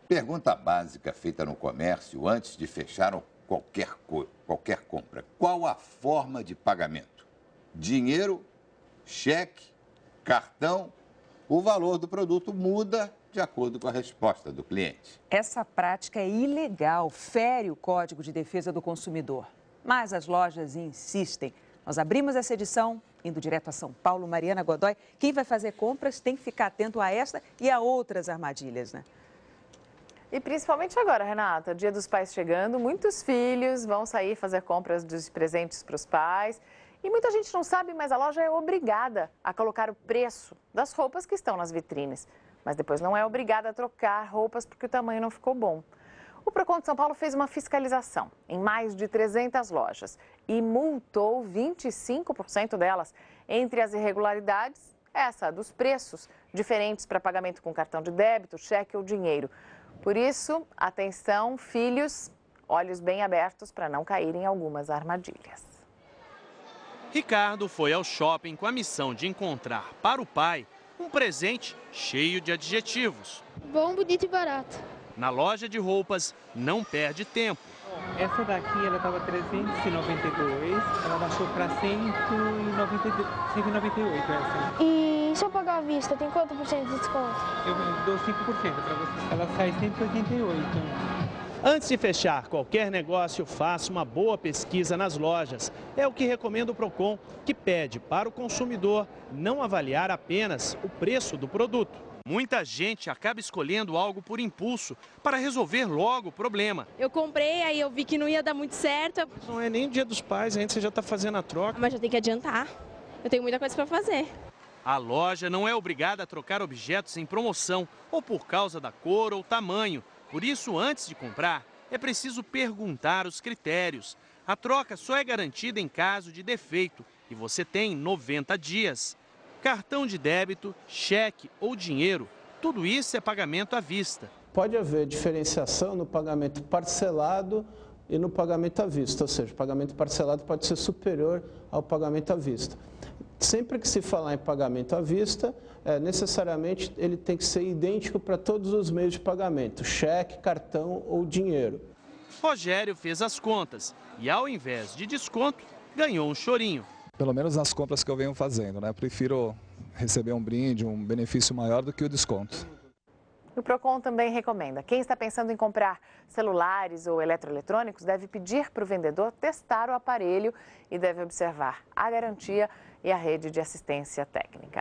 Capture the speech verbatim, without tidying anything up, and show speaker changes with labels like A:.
A: Pergunta básica feita no comércio antes de fechar qualquer, qualquer compra. Qual a forma de pagamento? Dinheiro, cheque, cartão? O valor do produto muda de acordo com a resposta do cliente.
B: Essa prática é ilegal, fere o Código de Defesa do Consumidor. Mas as lojas insistem. Nós abrimos essa edição indo direto a São Paulo. Mariana Godoy, quem vai fazer compras tem que ficar atento a esta e a outras armadilhas, né?
C: E principalmente agora, Renata, Dia dos Pais chegando, muitos filhos vão sair fazer compras de presentes para os pais. E muita gente não sabe, mas a loja é obrigada a colocar o preço das roupas que estão nas vitrines. Mas depois não é obrigada a trocar roupas porque o tamanho não ficou bom. O Procon de São Paulo fez uma fiscalização em mais de trezentas lojas e multou vinte e cinco por cento delas. Entre as irregularidades, essa dos preços diferentes para pagamento com cartão de débito, cheque ou dinheiro. Por isso, atenção, filhos, olhos bem abertos para não caírem em algumas armadilhas.
D: Ricardo foi ao shopping com a missão de encontrar para o pai um presente cheio de adjetivos.
E: Bom, bonito e barato.
D: Na loja de roupas, não perde tempo.
F: Essa daqui ela estava trezentos e noventa e dois, ela baixou para cento e noventa e oito essa.
E: E se eu pagar à vista, tem quanto por cento de desconto?
F: Eu dou cinco por cento para você, ela sai cento e oitenta e oito.
D: Antes de fechar qualquer negócio, faça uma boa pesquisa nas lojas. É o que recomenda o Procon, que pede para o consumidor não avaliar apenas o preço do produto. Muita gente acaba escolhendo algo por impulso para resolver logo o problema.
G: Eu comprei, aí eu vi que não ia dar muito certo.
D: Não é nem o Dia dos Pais, ainda você já está fazendo a troca.
G: Mas já tem que adiantar. Eu tenho muita coisa para fazer.
D: A loja não é obrigada a trocar objetos em promoção ou por causa da cor ou tamanho. Por isso, antes de comprar, é preciso perguntar os critérios. A troca só é garantida em caso de defeito e você tem noventa dias. Cartão de débito, cheque ou dinheiro, tudo isso é pagamento à vista.
H: Pode haver diferenciação no pagamento parcelado e no pagamento à vista, ou seja, o pagamento parcelado pode ser superior ao pagamento à vista. Sempre que se falar em pagamento à vista, é, necessariamente ele tem que ser idêntico para todos os meios de pagamento, cheque, cartão ou dinheiro.
D: Rogério fez as contas e, ao invés de desconto, ganhou um chorinho.
I: Pelo menos nas compras que eu venho fazendo, né? Prefiro receber um brinde, um benefício maior do que o desconto.
C: O Procon também recomenda: quem está pensando em comprar celulares ou eletroeletrônicos deve pedir para o vendedor testar o aparelho e deve observar a garantia e a rede de assistência técnica.